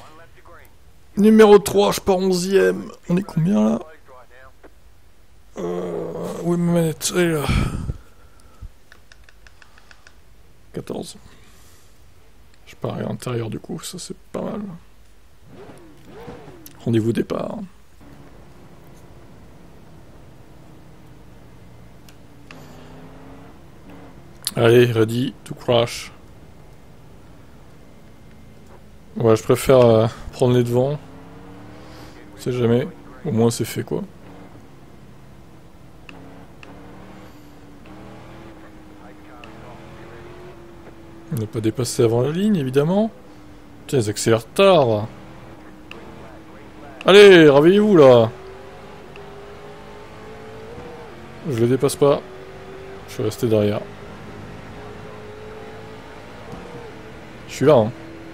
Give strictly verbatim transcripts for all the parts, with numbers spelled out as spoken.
Numéro trois, je pars onzième. On est combien là? euh, Où est ma manette? Elle est là. quatorze. Je pars à l'intérieur du coup, ça c'est pas mal. Rendez-vous départ. Allez, ready to crash. Ouais, je préfère euh, prendre les devants. On sait jamais. Au moins c'est fait quoi. Ne pas dépasser avant la ligne, évidemment. Putain, ils accélèrent tard. Allez, réveillez-vous là. Je le dépasse pas. Je suis resté derrière. Je suis là, hein.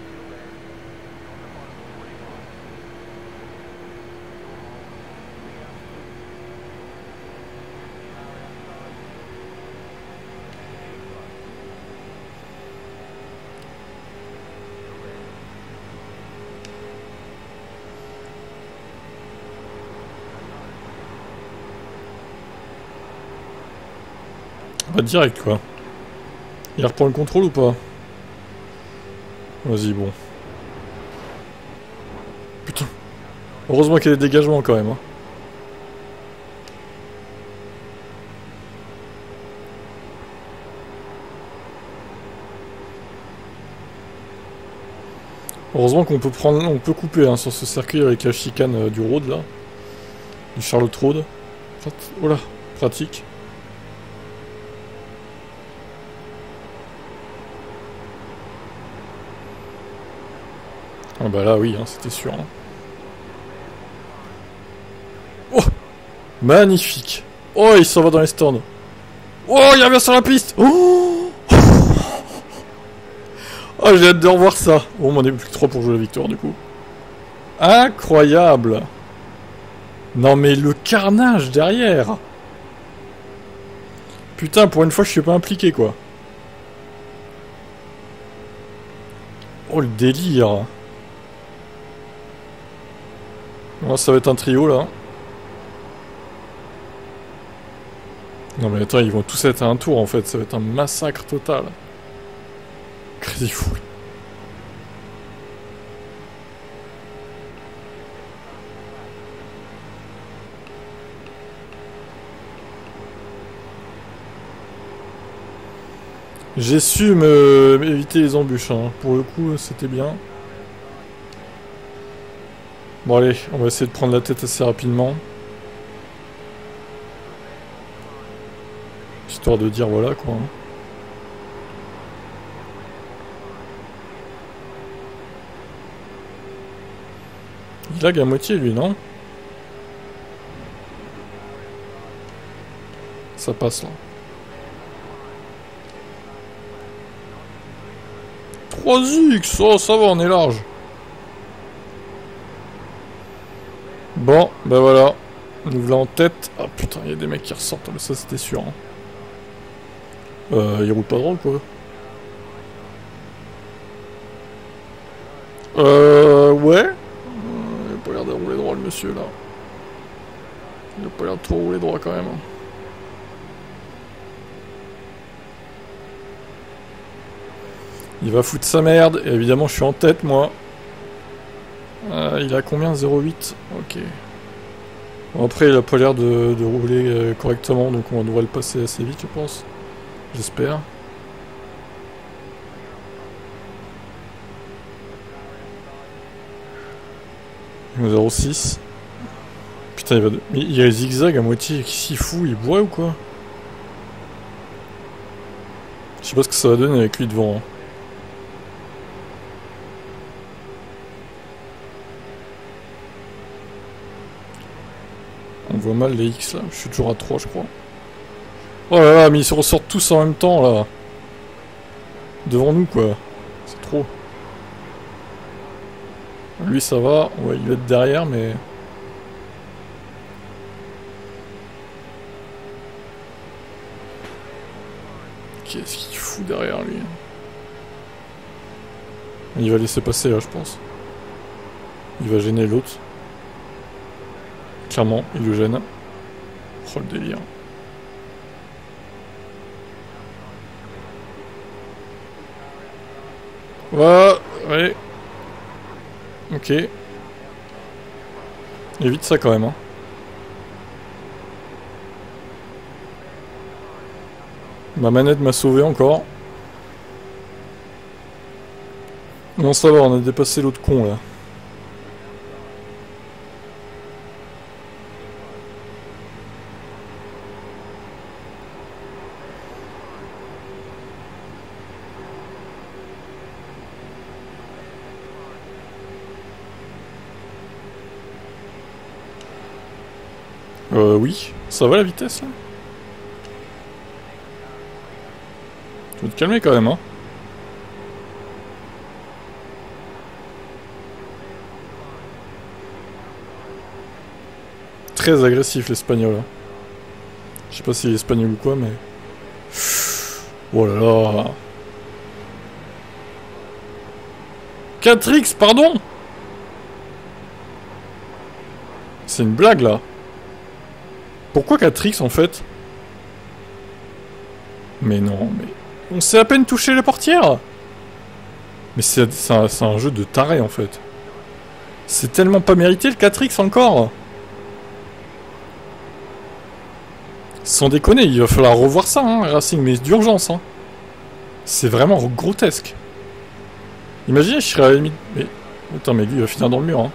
Bah direct quoi. Il reprend le contrôle ou pas? Vas-y, bon. Putain. Heureusement qu'il y a des dégagements quand même. Hein. Heureusement qu'on peut prendre, on peut couper hein, sur ce circuit avec la chicane euh, du road là. Du Charlotte Road. Oh là, pratique. Ah bah là oui, hein, c'était sûr. Hein. Oh, magnifique. Oh, il s'en va dans les stands. Oh, il revient sur la piste. Oh, oh j'ai hâte de revoir ça. Bon, on en est plus que trois pour jouer la victoire du coup. Incroyable. Non mais le carnage derrière. Putain, pour une fois je suis pas impliqué quoi. Oh le délire. Oh, ça va être un trio là. Non mais attends, ils vont tous être à un tour en fait, ça va être un massacre total. Crazy fou. J'ai su me éviter les embûches, hein. Pour le coup c'était bien. Bon allez, on va essayer de prendre la tête assez rapidement. Histoire de dire voilà quoi. Il lag à moitié lui, non? Ça passe là. trois X, oh ça va, on est large. Bon, bah voilà. Nous voilà en tête. Ah putain, il y a des mecs qui ressortent, mais ça c'était sûr. Hein. Euh, il roule pas drôle quoi. Euh, ouais. Euh, il a pas l'air de rouler droit le monsieur là. Il a pas l'air de trop rouler droit quand même. Hein. Il va foutre sa merde, et évidemment je suis en tête moi. Euh, il a combien? zéro huit. Ok. Bon, après il a pas l'air de, de rouler euh, correctement, donc on devrait le passer assez vite je pense. J'espère. zéro six. Putain il va... De... Mais il y a les zigzags à moitié, qui s'y fout, il boit ou quoi? Je sais pas ce que ça va donner avec lui devant. Hein. On voit mal les X là, je suis toujours à trois je crois. Oh là là, mais ils se ressortent tous en même temps là. Devant nous quoi. C'est trop. Lui ça va, ouais, il va être derrière mais... Qu'est-ce qu'il fout derrière lui? Il va laisser passer là je pense. Il va gêner l'autre. Clairement, il le gêne. Oh le délire. Ouais, ouais. Ok. Évite ça quand même, hein. Ma manette m'a sauvé encore. Non, ça va, on a dépassé l'autre con là. Euh, oui. Ça va la vitesse là? Tu vas te calmer quand même, hein. Très agressif l'espagnol. Hein. Je sais pas s'il est espagnol ou quoi, mais... Oh là là. quatre X, pardon. C'est une blague là. Pourquoi quatre X en fait? Mais non, mais... On s'est à peine touché les portières. Mais c'est un, un jeu de taré en fait. C'est tellement pas mérité le quatre X encore. Sans déconner, il va falloir revoir ça, hein, Racing, mais d'urgence. Hein. C'est vraiment grotesque. Imaginez, je serais à la limite... Mais... Attends, mais lui, il va finir dans le mur. Hein.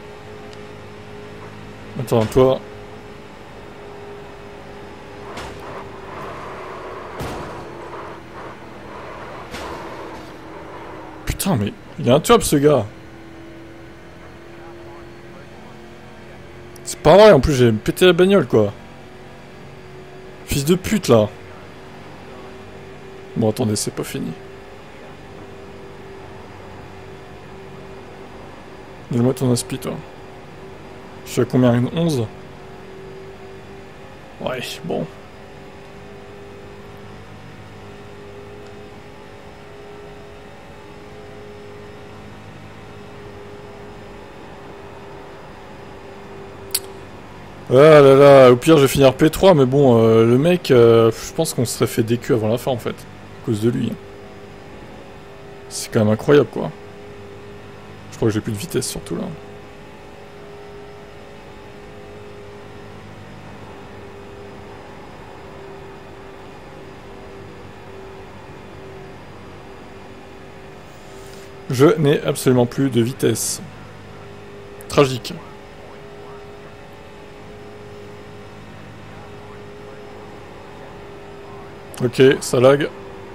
Attends, toi... Putain, mais... Il est intuable, ce gars. C'est pas vrai, en plus, j'ai pété la bagnole, quoi. Fils de pute, là. Bon, attendez, c'est pas fini. Donne-moi ton aspi, toi. Je suis à combien? Une onze? Ouais, bon. Ah là là, au pire je vais finir P trois, mais bon, euh, le mec, euh, je pense qu'on se serait fait décu avant la fin en fait, à cause de lui. C'est quand même incroyable quoi. Je crois que j'ai plus de vitesse surtout là. Je n'ai absolument plus de vitesse. Tragique. Ok, ça lag.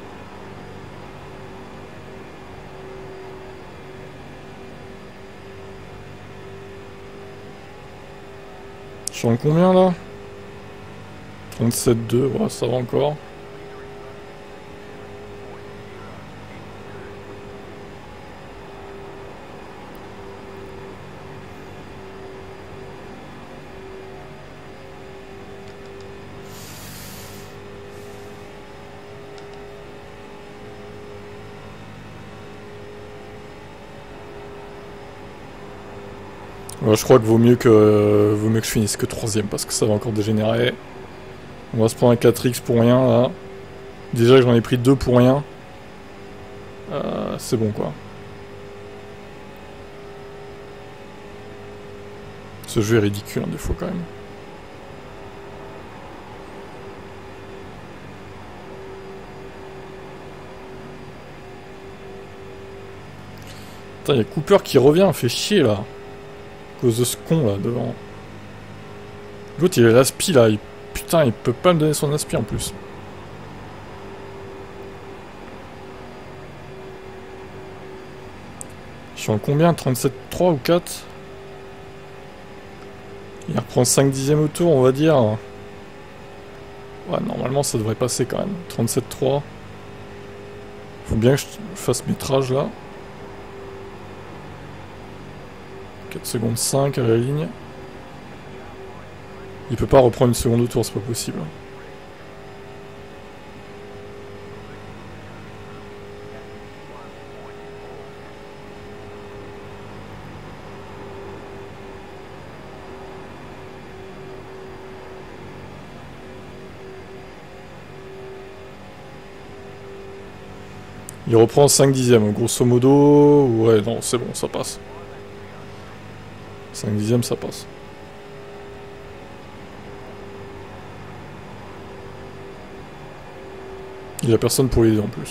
Je suis en combien là? trente-sept deux, ouais, ça va encore. Ouais, je crois que vaut mieux que euh, vaut mieux que je finisse que troisième parce que ça va encore dégénérer. On va se prendre un quatre X pour rien là. Déjà que j'en ai pris deux pour rien. Euh, c'est bon quoi. Ce jeu est ridicule hein, des fois quand même. Putain, il y a Cooper qui revient, fait chier là. À cause de ce con là devant. L'autre il a l'aspi là, il... putain il peut pas me donner son aspi en plus. Je suis en combien? trente-sept trois ou quatre? Il reprend cinq dixièmes au tour on va dire. Ouais normalement ça devrait passer quand même. trente-sept trois. Faut bien que je fasse métrage là. quatre secondes cinq à la ligne. Il peut pas reprendre une seconde au tour, c'est pas possible. Il reprend cinq dixièmes, grosso modo. Ouais, non, c'est bon, ça passe. cinq dixièmes, ça passe. Il a personne pour l'aider en plus.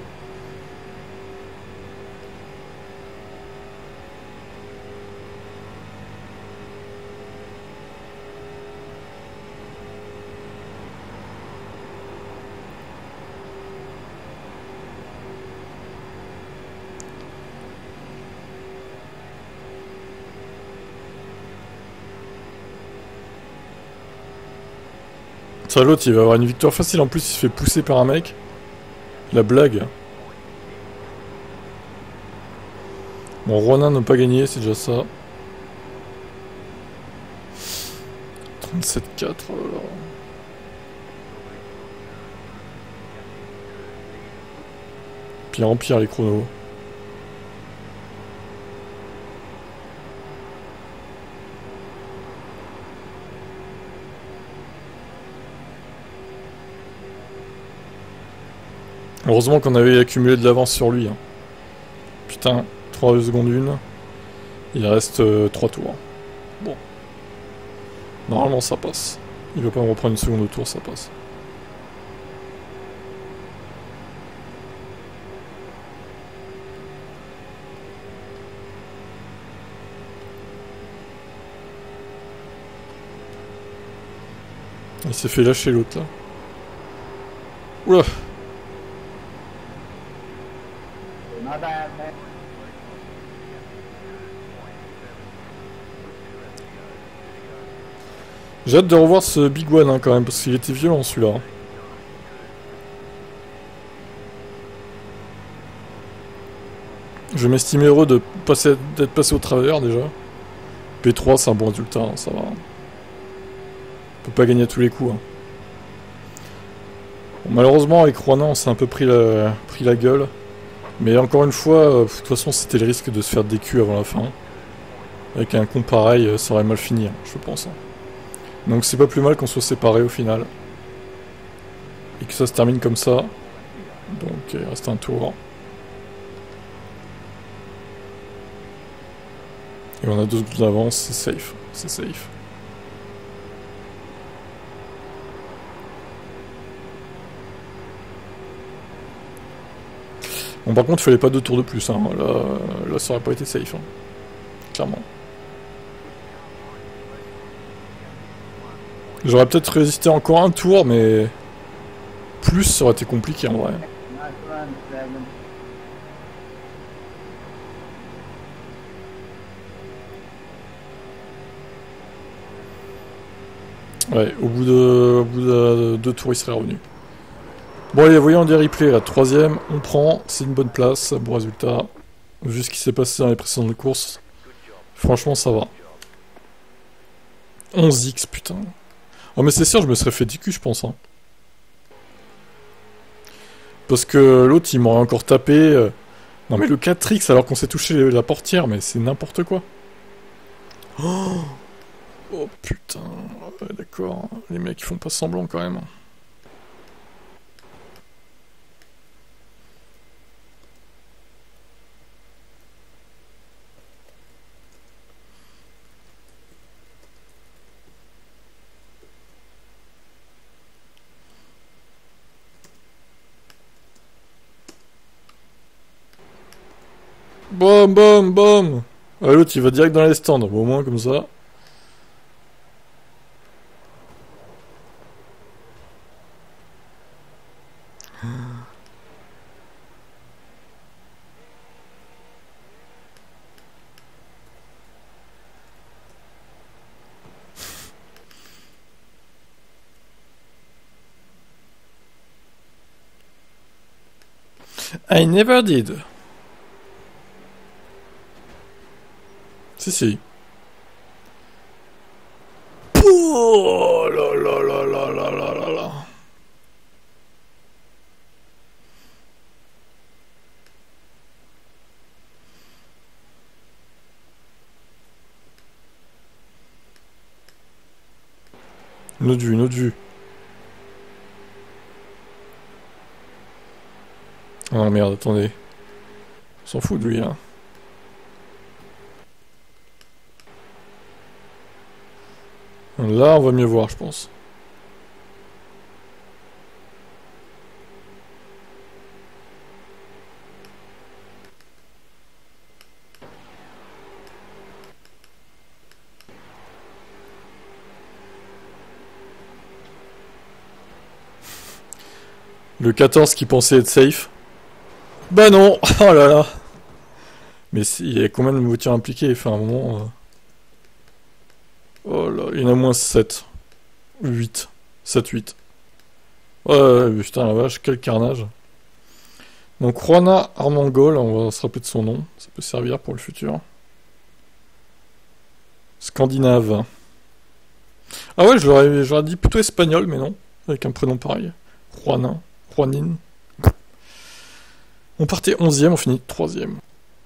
Ça, l'autre, il va avoir une victoire facile. En plus, il se fait pousser par un mec. La blague. Bon, Ronin n'a pas gagné, c'est déjà ça. trente-sept quatre, oh là là. Pire en pire les chronos. Heureusement qu'on avait accumulé de l'avance sur lui. Hein. Putain, trois secondes une. Il reste euh, trois tours. Bon. Normalement ça passe. Il va pas me reprendre une seconde de tour, ça passe. Il s'est fait lâcher l'autre là. Oula. J'ai hâte de revoir ce Big One hein, quand même, parce qu'il était violent celui-là. Je m'estime heureux de passer, d'être passé au travers déjà. P trois c'est un bon résultat, hein, ça va. On peut pas gagner à tous les coups. Hein. Bon, malheureusement avec Ronan on s'est un peu pris la, pris la gueule. Mais encore une fois, euh, de toute façon c'était le risque de se faire des culs avant la fin. Avec un con pareil, ça aurait mal fini, hein, je pense. Hein. Donc c'est pas plus mal qu'on soit séparés au final. Et que ça se termine comme ça. Donc il reste un tour. Et on a deux secondes d'avance, c'est safe. C'est safe. Bon par contre il fallait pas deux tours de plus. Hein. Là, là ça aurait pas été safe. Hein. Clairement. J'aurais peut-être résisté encore un tour, mais plus ça aurait été compliqué en vrai. Ouais, au bout de, au bout de deux tours, il serait revenu. Bon allez, voyons des replays, la troisième, on prend, c'est une bonne place, bon résultat. Vu ce qui s'est passé dans les précédentes courses, franchement ça va. onze X, putain. Oh mais c'est sûr, je me serais fait dix Q je pense. Hein. Parce que l'autre il m'aurait encore tapé. Euh... Non mais le quatre X alors qu'on s'est touché la portière, mais c'est n'importe quoi. Oh, oh putain, ouais, d'accord, les mecs ils font pas semblant quand même. Bom, bom, bom. Ah, l'autre il va direct dans les stands, bon, au moins comme ça. I never did. Si, si. Oh là là là là là là là là. Une autre vue, une autre vue. Oh merde, attendez. On s'en fout de lui, hein. Là, on va mieux voir, je pense. Le quatorze qui pensait être safe. Bah non. Oh là là. Mais si, il y a combien de voitures impliquées? Enfin, à un moment... Euh... Oh là, il y en a moins sept. huit. sept, huit. Ouais, putain la vache, quel carnage. Donc Juana Armengol, on va se rappeler de son nom. Ça peut servir pour le futur. Scandinave. Ah ouais, j'aurais dit plutôt espagnol, mais non. Avec un prénom pareil. Juana. Juanin. On partait onzième, on finit troisième.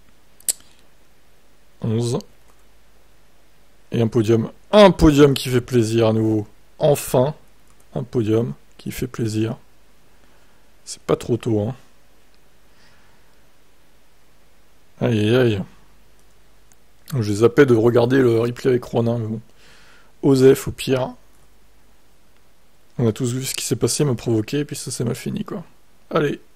onze. Et un podium. Un podium qui fait plaisir à nouveau. Enfin, un podium qui fait plaisir. C'est pas trop tôt, hein. Aïe aïe aïe. J'ai zappé de regarder le replay avec Ronin, mais bon. Osef au pire. On a tous vu ce qui s'est passé, m'a provoqué, et puis ça s'est mal fini, quoi. Allez.